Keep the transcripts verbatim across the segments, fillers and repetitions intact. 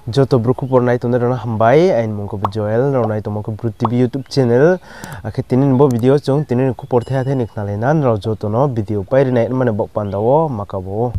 Joto berkupur naik tu nera hambai, ain mungko berjoel, rau naik tu mungko brutv YouTube channel. Akhir tinin bo video cung, tinin kupur teh teh nik nalenan, rau joto no video pai naik mana bok pandawo makabo.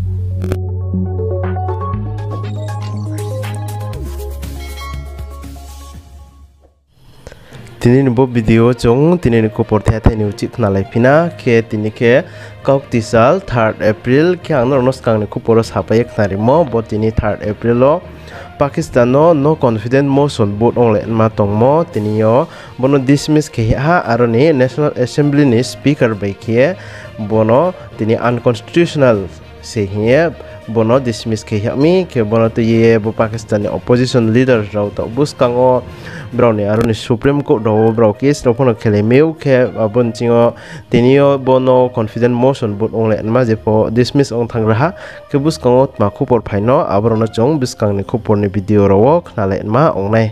Tinin bo video cung, tinin kupur teh teh ni ucik nalai pina, ke tini ke kau tisal third April, ke ang noros kang ni kupur sapai khnarimo, bo tini third April lo. Pakistan no no confident motion vote ongle ma tongmo tinio bono dismiss ke ha aroni National Assembly ni speaker by ke bono tini unconstitutional seih bono dismiss ke mi ke bono to ye bo Pakistan ni opposition leader rau to bus kango brao ni aroni Supreme Court do brao case no kono khele meu ke abon chingo tinio bono confident motion vote ongle ma je po dismiss ong thang raha ke bus kango ma khupor phaino abrono chong bis kang ni khupor ni video ro khnale ma ong nai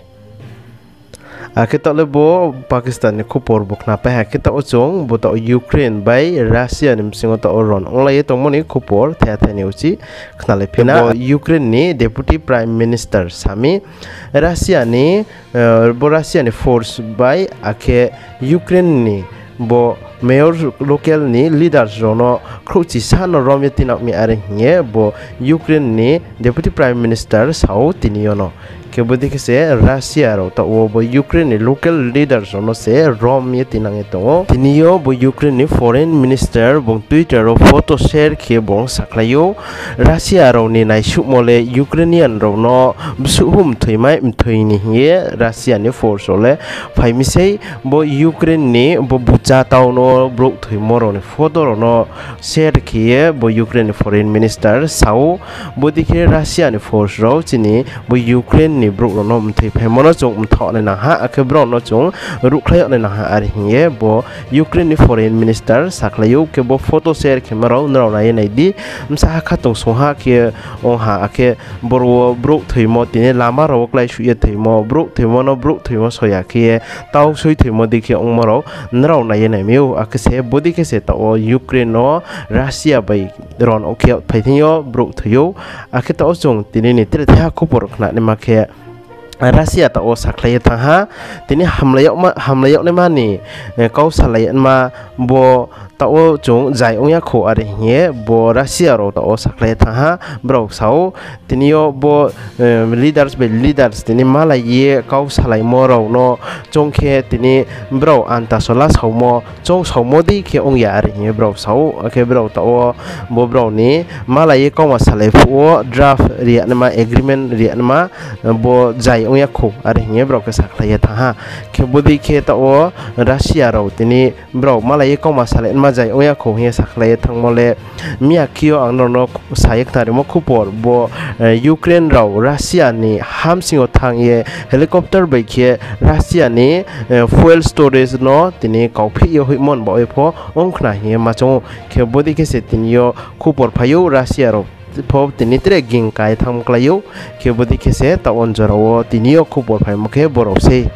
Kita lebo Pakistan ni kupor bukna peh kita ocong buta Ukraine by Russia ni msingo ta oron onlai tongmo ni kupor the the ni uci khnale pina Ukraine ni deputy prime minister sami Russia ni bo Russia ni force by ake Ukraine ni bo mayor local ni leader jono khruchi sano rometi na mi are nge bo Ukraine ni deputy prime minister sau tiniono ke bodi ke se Russia ro ta o bo Ukraine ni local leader jono se rom ye tinang eto tinio bo Ukraine ni foreign minister bong Twitter ro photo share ke bong saklayo Russia ro ni nai su mole Ukrainian ro no bsuhum thoimai mthoi ni ye Russia ni force ole phaimi sei bo Ukraine ni bo bucha taw no brok thimo ro ni photo ro no share ke bo Ukraine foreign minister sau bodi ke Russia ni force ro chini bo Ukraine ni brok no mthei phaimono chung mtho ne na ha ke bro no chung rukhlai ne na ha ari ye bo Ukraine ni foreign minister saklayo ke bo photo share ke maro nro na ye nai di msa kha tong soha ke ong ha ke boro brok thimo tine lama ro klai su ye thimo brok thimo no brok thimo soya ke taw soi thimo dikhe ong maro nro na ye nai meu ak se bodi ke se ta o Ukraine no Russia bai ron okhe phaithio brok thyo ak ta o chung tine ni tre tha khupor khna ne ma khe Russia ta o saklai ta ha tini hamlayok ma hamlayok ne mani kau salai ma bo ta o chung jai ong ya kho ari ye bo Russia ro ta o saklai ta ha bro sau tinio bo leaders be leaders tini mala ye kau salai mo ro no chongkhe tini bro anta sola saumo chong saumo di ke ong ya ari ye bro sau ke bro ta o bo bro ni mala ye kau ma salai fu draft ria ma agreement ria ma bo jai ong ya kho ari ye bro ke saklai ta ha ke bodi ke ta o Russia ro tini bro mala ye kau ma salai ma jai ong ya kho he saklai thang mole mia kio ang no saye khnarimo khupor bo Ukraine ro Russia ni hamsingo thang ye helicopter bai khe Russia ni fuel storage no tini kauphi yo himon bo epho ong khna he ma chong ke bodi ke se tinio khupor phayo Russia ro pop tini tre ging kai tham klayo ke bodi ke se ta on joro tinio khupor phai mokhe boro se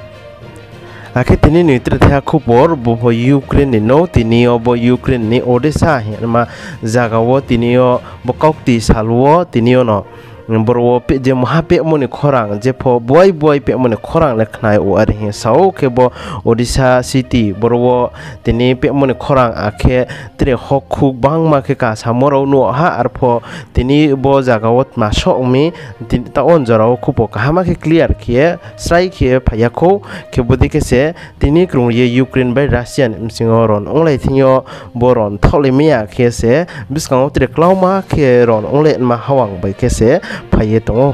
Ake tini ni tre tha khupor bo Ukraine ni no tinio bo Ukraine ni Odessa he ma jagawo tinio bo kokti salwo tinio no borwo pe je maha pe moni khorang je pho boy boy pe moni khorang lekhnai o ari he sau ke bo Odisha city borwo tini pe moni khorang akhe tre hokhu bangma ke ka samoro no ha ar pho tini bo jagawot ma sokmi tin ta on jaro khupo ka ma ke clear ke sai ke phaya kho ke bodi ke se tini krung ye Ukraine by Russian msingoron onglai thinyo boron tholemia ke se biskang tre klauma ke ron ongle ma hawang bai ke se phaye tongo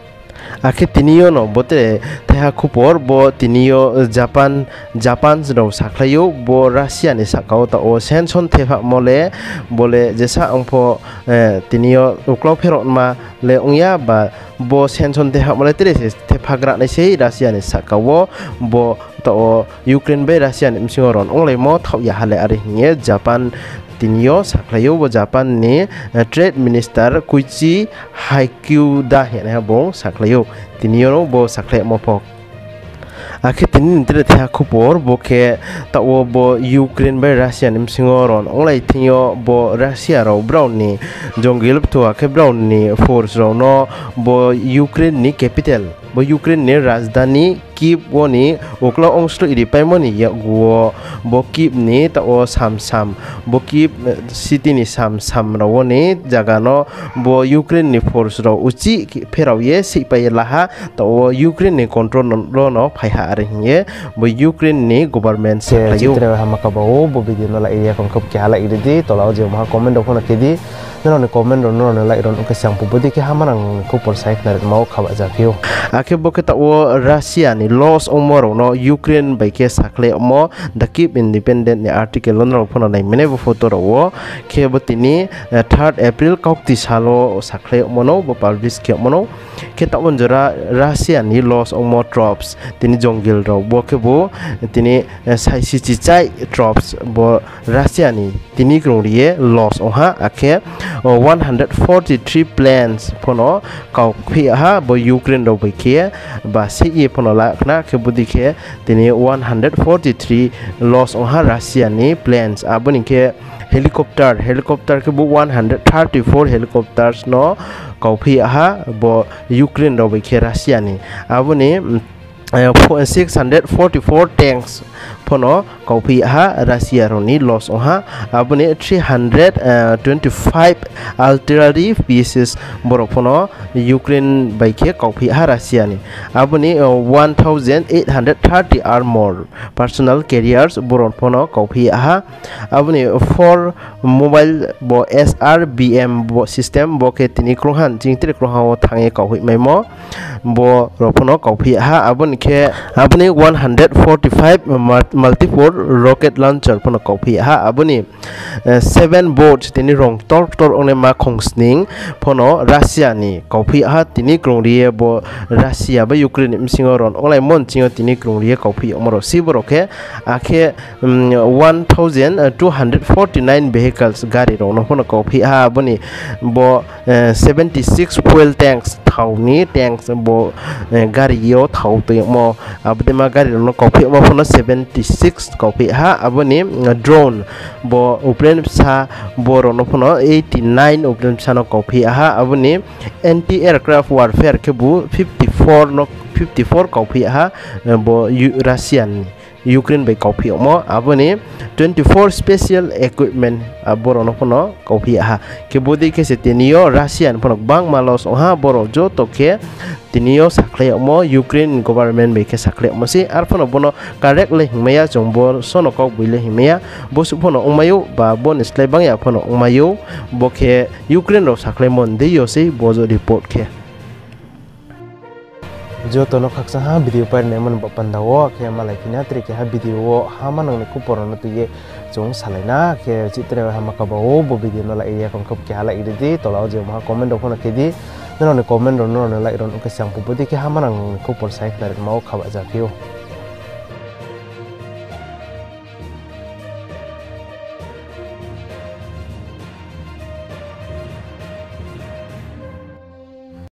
Ake tinio no bote tha khupor bo tinio Japan Japan ro saklayo bo Russia ni sakao ta o senson thefa mole bole jesa ongpho tinio uklo phero ma le ongya ba bo senson theha mole tere se thefagra nai sei Russia ni sakao bo ta o Ukraine be Russia ni msingoron onglai mo thau ya hale ari nge Japan tinio saklayo bo Japan ni trade minister kuichi haikyu da he na bong saklayo tinio bo saklay mo pok Akhir tini nanti dah kupor boke tak wo bo Ukraine by Russia ni msingoron onlai tinyo bo Russia ro brao ni jonggil tu akhir brao ni force ro no bo Ukraine ni capital bo Ukraine ni rajdhani Kyiv wo ni okla ongslo iri paimoni ya go bo Kyiv ni ta o sam sam bo Kyiv city ni sam sam ro wo ni jaga no bo Ukraine ni force ro uchi Pherao ye si pai laha ta o Ukraine ni control ro no phaiha are hinge bo Ukraine ni government se layu tre ha makabao bo video no la area kon kap kya la iri tolao je ma comment do khona kedi no ne comment ro no la iron ke sang pubudi ke hamanang ko por sai knar mau khaba ja view ake bo ke ta o Russia ni loss omoro no Ukraine by ke sakle mo the Kyiv independent ni article on ro phona nai mene bo photo ro ke bo tini third April kaukti salo sakle mo no bo publish ke mo no ke ta on jara Russia ni loss omo troops tini jonggil ro bo ke bo tini sai si chi chai troops bo Russia ni tini krongriye loss oha ake one hundred forty-three planes phono kauphiha bo Ukraine ro by ke ba seih phono la na ke budi ke tini one hundred forty-three loss oha Russia ni planes aboni ke helicopter helicopter ke bo one hundred thirty-four helicopters no kauphiha bo Ukraine ro by ke Russia ni aboni six hundred forty-four tanks phono kauphiha Russia ro ni loss oha aboni three hundred twenty-five artillery pieces borok phono Ukraine by ke kauphiha Russia ni aboni one thousand eight hundred thirty armor personal carriers borok phono kauphiha aboni four mobile bo S R B M bo system bo ke tini kronghan jingtre krongha thange kauphi memo bo ro phono kauphiha aboni ke aboni one hundred forty-five multi-port rocket launcher phono kauphiha aboni seven boats tini rong tor tor one ma khongsning phono Russia ni kauphiha tini krongriye bo Russia ba Ukraine msingoron olai mon chingo tini krongriye kauphi omoro siboro ke akhe one thousand two hundred forty-nine vehicles gari ro no phono kauphiha aboni bo seventy-six fuel tanks thawni tanks bo gari yo thaw to mo abde ma gari no kauphi mo phono seventy-six kauphiha aboni drone bo uplen sa bo ro no phono eighty-nine uplen sa no kauphiha aboni anti aircraft warfare ke bu fifty-four no fifty-four kauphiha bo Russian Ukraine by kauphi mo aboni twenty-four special equipment aboro no phono kauphiha ke bodi ke setinio Russian phono bang malos oha boro jo to ke tinio sakle mo Ukraine government by ke sakle mo si ar phono bono correct le hingmaya jongbo sono kok buile hingmaya bo su phono ongmayu ba bon slay bang ya phono ongmayu bo ke Ukraine ro sakle mon de yo se bozo report ke जो तो नो खक्सा हा वीडियो पर नेमन बपंदाओ के मालाय किना त्रे के हा वीडियो हा मानंग ने कुपोरन तो ये जों सालायना के चित्र हा मकाबाओ बो वीडियो न ला area kon kap ke hala ide tolao je ma comment do khona ke di no ne comment do no ne la iron ke sang pu bodi ke ha manang kupor sai klar mau khaba ja kyo